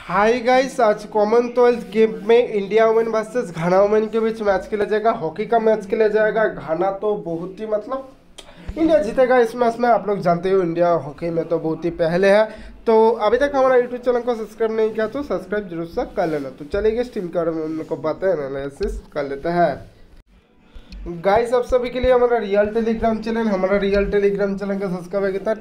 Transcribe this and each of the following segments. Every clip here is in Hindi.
हाय गाइस, आज कॉमनवेल्थ गेम में India women versus Ghana women के बीच मैच खेला जाएगा। हॉकी का मैच खेला जाएगा। घाना तो बहुत ही इंडिया जीतेगा इस मैच में। आप लोग जानते हो इंडिया हॉकी में तो बहुत ही पहले है। तो अभी तक हमारा यूट्यूब चैनल को सब्सक्राइब नहीं किया तो सब्सक्राइब जरूर से कर लेना। तो चलिए इस टीम के बारे में उनको बातें एनालिसिस कर लेते हैं। गाइस, आप सभी के लिए हमारा रियल टेलीग्राम चैनल का सब्सक्राइबर कितना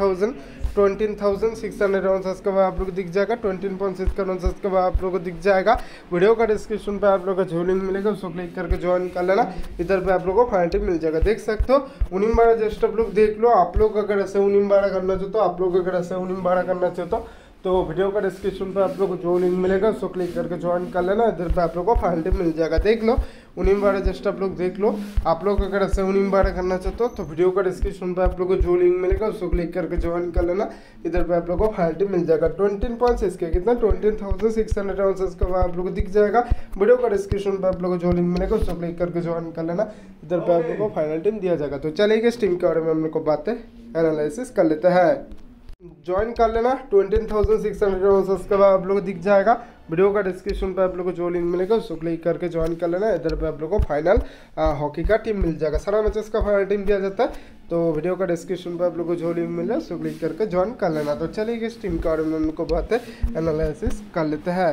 20,600 सब्सक्राइबर आप लोग को दिख जाएगा। 20.6 करोड़ सब्सक्राइबर आप लोग को दिख जाएगा। वीडियो का डिस्क्रिप्शन पे आप लोग का जो लिंक मिलेगा उसको क्लिक करके ज्वाइन कर लेना। इधर पे आप लोग को फाइनल टीम मिल जाएगा। देख सकते हो 19-12 जस्ट आप लोग देख लो। आप लोग अगर ऐसे 19-12 करना चाहते हो तो वीडियो का डिस्क्रिप्शन पे आप लोग को जो लिंक मिलेगा उसको क्लिक करके ज्वाइन कर लेना। इधर पे आप लोग को फाइनल टीम मिल जाएगा। देख लो 19-12 जस्ट आप लोग देख लो। आप लोग अगर ऐसे 19-12 करना चाहते हो तो वीडियो का डिस्क्रिप्शन पे आप लोग को जो लिंक मिलेगा उसको क्लिक करके ज्वाइन कर लेना। इधर पे आप लोग को फाइनल टीम मिल जाएगा। 20.6 के कितना 20,600 आंसर्स का आप लोग को दिख जाएगा। वीडियो का डिस्क्रिप्शन पे आप लोग को जो लिंक मिलेगा उसको क्लिक करके ज्वाइन कर लेना। इधर पे आप लोग को फाइनल टीम दिया जाएगा। तो चलिए इस टीम के बारे में हम लोग को बातें एनालिसिस कर लेते हैं। ज्वाइन कर लेना। 20,600 सब्सक्राइबर आप लोग को दिख जाएगा। वीडियो का डिस्क्रिप्शन पे आप लोग को जो लिंक मिलेगा उसको क्लिक करके ज्वाइन कर लेना। इधर पे आप लोग को फाइनल हॉकी का टीम मिल जाएगा। सारा मैचेस का फाइनल टीम दिया जाता है। तो वीडियो का डिस्क्रिप्शन पे आप लोग को जो लिंक मिल रहा है उसको क्लिक करके ज्वाइन कर लेना। तो चलिए इस टीम के बारे में हम लोग को बातें एनालिसिस कर लेते हैं।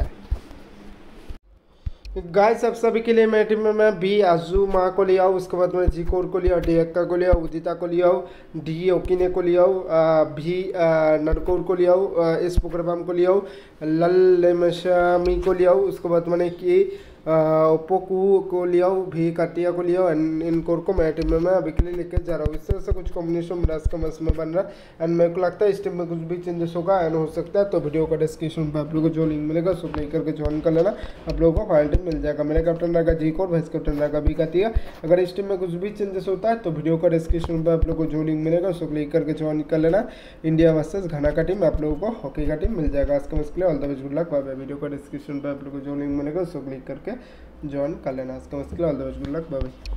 गाइस, सब सभी के लिए मेरी टीम में मैं बी आजू माँ को लिया हूँ। उसके बाद मैं जी कोर को लिया, डी एक्का को लिया, उदिता को लिया हूँ, डी ओकिने को लिया हूँ, भी नरकोर को लिया हूँ, एस पुकरबाम को लिया हूँ, लल लेमशामी को लिया हूँ। उसके बाद मैंने कि ओप्पोकू को लिया हूँ, भी काटिया को लिया हूँ। एंड इन कोर को मेरी टीम में मैं अभी के लिए लेकर जा रहा हूँ। इस तरह से कुछ कॉम्बिनेशन मेरा इसका मैच में बन रहा है। एंड मेरे को लगता है इस टीम में कुछ भी चेंजेस होगा एंड हो सकता है। तो वीडियो का डिस्क्रिप्शन पर आप लोगों को जो लिंक मिलेगा उसको क्लिक करके ज्वाइन कर लेना। आप लोगों को फाइनल टीम मिल जाएगा। मेरा कैप्टन रहेगा जी कोर, वाइस कैप्टन रहेगा भी काटिया। अगर इस टीम में कुछ भी चेंजेस होता है तो वीडियो का डिस्क्रिप्शन पर आप लोग को जो लिंक मिलेगा उसको क्लिक करके ज्वाइन कर लेना। इंडिया वर्सेस घाना का टीम आप लोगों को हॉकी का टीम मिल जाएगा। इसका मैच के लिए all the best, good luck, bye bye. Video का डिस्क्रिप्शन पर आप लोग को जो लिंक मिलेगा उसको क्लिक करके ज्वाइन कर लेना। इसका मैच के लिए all the best, good luck, bye bye.